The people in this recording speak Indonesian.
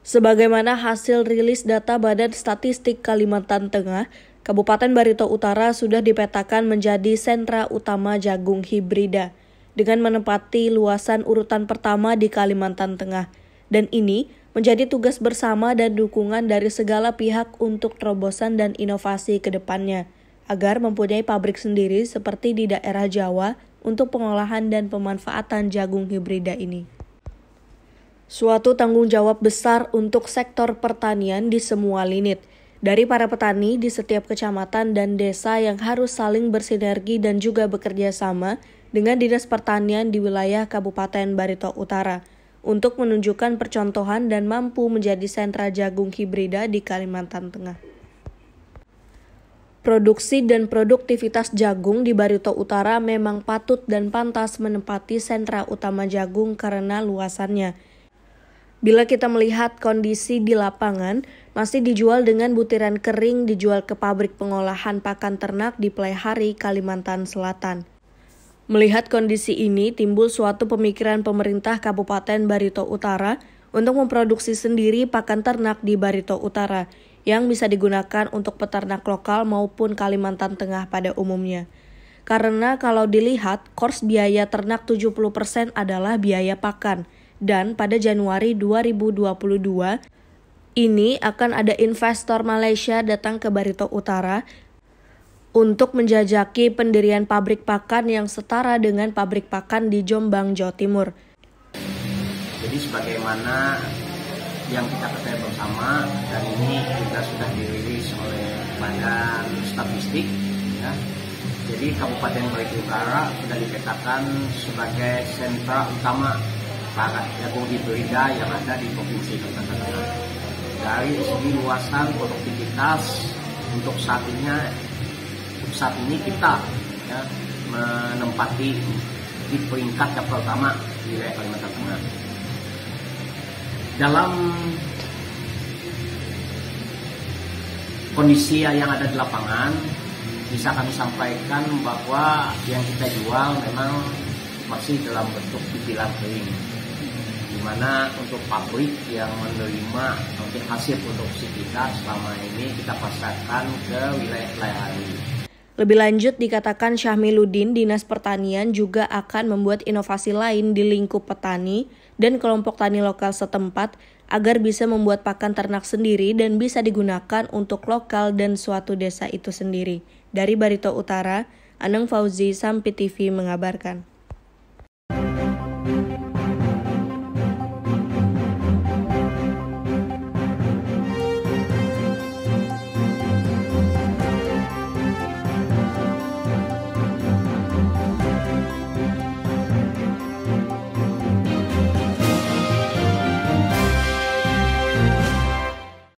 Sebagaimana hasil rilis data Badan Statistik Kalimantan Tengah, Kabupaten Barito Utara sudah dipetakan menjadi sentra utama jagung hibrida dengan menempati luasan urutan pertama di Kalimantan Tengah. Dan ini menjadi tugas bersama dan dukungan dari segala pihak untuk terobosan dan inovasi ke depannya, agar mempunyai pabrik sendiri seperti di daerah Jawa untuk pengolahan dan pemanfaatan jagung hibrida ini. Suatu tanggung jawab besar untuk sektor pertanian di semua lini, dari para petani di setiap kecamatan dan desa yang harus saling bersinergi dan juga bekerja sama dengan Dinas Pertanian di wilayah Kabupaten Barito Utara untuk menunjukkan percontohan dan mampu menjadi sentra jagung hibrida di Kalimantan Tengah. Produksi dan produktivitas jagung di Barito Utara memang patut dan pantas menempati sentra utama jagung karena luasannya. Bila kita melihat kondisi di lapangan, masih dijual dengan butiran kering dijual ke pabrik pengolahan pakan ternak di Pleikhari, Kalimantan Selatan. Melihat kondisi ini, timbul suatu pemikiran pemerintah Kabupaten Barito Utara untuk memproduksi sendiri pakan ternak di Barito Utara yang bisa digunakan untuk peternak lokal maupun Kalimantan Tengah pada umumnya. Karena kalau dilihat, kors biaya ternak 70% adalah biaya pakan. Dan pada Januari 2022, ini akan ada investor Malaysia datang ke Barito Utara untuk menjajaki pendirian pabrik pakan yang setara dengan pabrik pakan di Jombang, Jawa Timur. Jadi sebagaimana yang kita ketahui bersama, dan ini juga sudah dirilis oleh Badan Statistik, ya. Jadi Kabupaten Barito Utara sudah dipetakan sebagai sentra utama pakan jagung hibrida yang ada di Provinsi Kalimantan Tengah. Dari segi luasan produktivitas untuk saat ini kita ya, menempati di peringkat yang pertama di wilayah Kalimantan Tengah. Dalam kondisi yang ada di lapangan, bisa kami sampaikan bahwa yang kita jual memang masih dalam bentuk butiran kering, di mana untuk pabrik yang menerima nanti hasil produksi kita selama ini kita pasarkan ke wilayah Pleikhari. Lebih lanjut dikatakan Syahmiluddin, Dinas Pertanian juga akan membuat inovasi lain di lingkup petani dan kelompok tani lokal setempat agar bisa membuat pakan ternak sendiri dan bisa digunakan untuk lokal dan suatu desa itu sendiri. Dari Barito Utara, Anang Fauzi, Sampi TV mengabarkan.